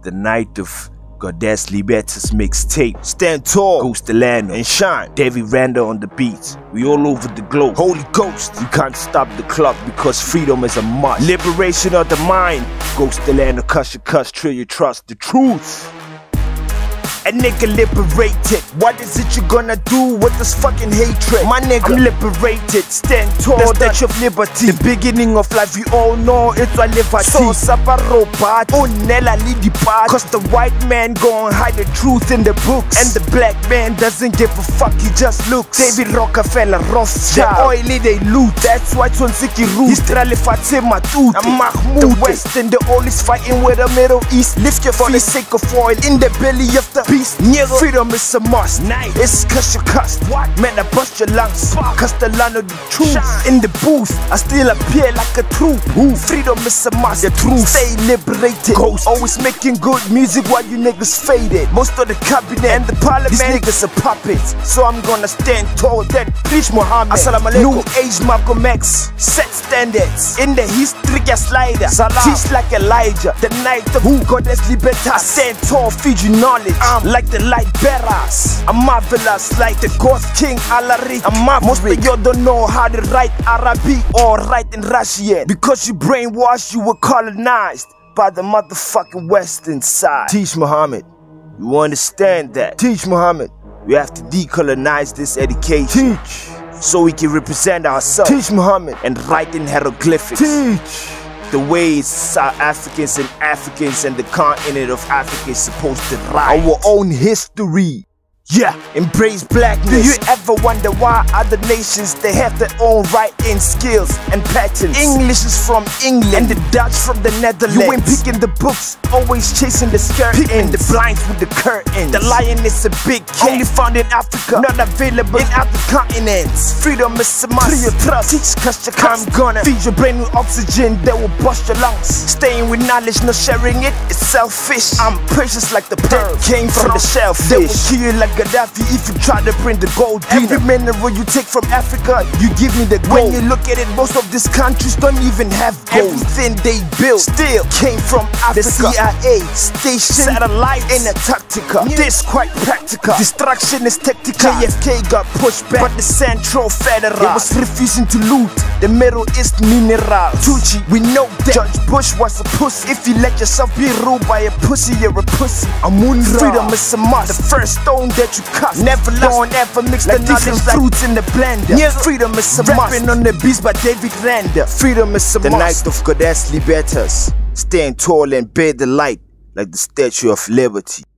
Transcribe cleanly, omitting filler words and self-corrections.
the night of Goddess Libertas mixtape. Stand tall, Ghost Delano, and shine. David Randall on the beats. We all over the globe. Holy Ghost, you can't stop the clock because freedom is a must. Liberation of the mind. Ghost Delano, cuss your cuss, trill your trust. The truth. A nigga liberated. What is it you gonna do with this fucking hatred? My nigga, I'm liberated. Stand tall, the Statue of Liberty. The beginning of life, we all know it's a liberty. So saparopat, unela lidipat. Cause the white man gon' hide the truth in the books, and the black man doesn't give a fuck, he just looks. David Rockefeller, Rothschild, the oily they loot. That's why Tonsiki root. Israeli Fatima Tut, Mahmoud. The West and the old is fighting with the Middle East. Lift your for the sake of oil in the belly of the beast. Nigga, freedom is a must. Nice. It's cause you cussed. What? Man, I bust your lungs. Cause the land of the truth. Shine. In the booth, I still appear like a troop. Freedom is a must. The truth. Stay liberated. Ghost. Always making good music while you niggas faded. Most of the cabinet and the parliament, these niggas are puppets. So I'm gonna stand tall, then preach Muhammad. Assalamu alaikum. New age Malcolm X. Set standards. In the history, a slider. Salam. Teach like Elijah. The night of Goddess Libertas. Stand tall, feed you knowledge. Like the light bearers, I'm marvelous like the Ghost King Alaric. Most of you don't know how to write Arabic or write in Russian because you brainwashed, you were colonized by the motherfucking Western side. Teach Muhammad, you understand that? Teach Muhammad, we have to decolonize this education. Teach, so we can represent ourselves. Teach Muhammad, and write in hieroglyphics. Teach the ways South Africans and the continent of Africa is supposed to write our own history. Yeah, embrace blackness. Do you ever wonder why other nations, they have their own writing skills and patterns? English is from England and the Dutch from the Netherlands. You ain't picking the books, always chasing the skirt, picking the blinds with the curtains. The lion is a big cat, only found in Africa, not available in other continents. Freedom is a must. Free your trust. Teach cause you I'm gonna feed your brain with oxygen that will bust your lungs. Staying with knowledge, not sharing it, it's selfish. I'm precious like the pearl came from the shellfish. They will kill you like Gaddafi if you try to bring the gold. Every mineral you take from Africa, you give me the gold. When you look at it, most of these countries don't even have gold. Everything they built still came from Africa. The CIA station, satellite, and Antarctica. This quite practical. Destruction is tactical. JFK got pushed back, but the Central Federal was refusing to loot the Middle East minerals. Tucci, we know that George Bush was a pussy. If you let yourself be ruled by a pussy, you're a pussy. Amun-Ra. Freedom is a must. The first stone that you cut, never lost, never mix like the different fruits in the blender. Yeah. Freedom is a must. Rapping on the beats by David Randall. Freedom is a must. The night of Goddess Libertas. Stand tall and bear the light like the Statue of Liberty.